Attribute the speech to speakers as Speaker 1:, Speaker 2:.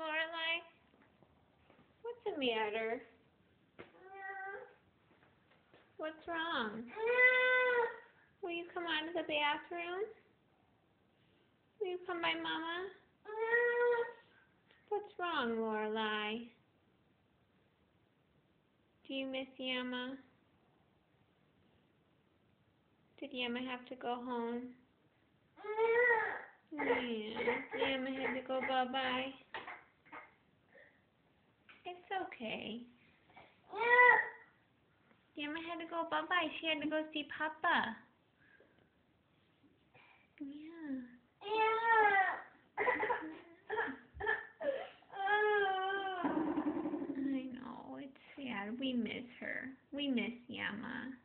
Speaker 1: Lorelai? What's the matter? What's wrong? Will you come out of the bathroom? Will you come by Mama? What's wrong, Lorelai? Do you miss Yamma? Did Yamma have to go home? Yeah, Yamma had to go bye-bye. It's okay. Yamma had to go bye-bye. She had to go see Papa. Yeah. I know, it's sad. We miss her. We miss Yamma.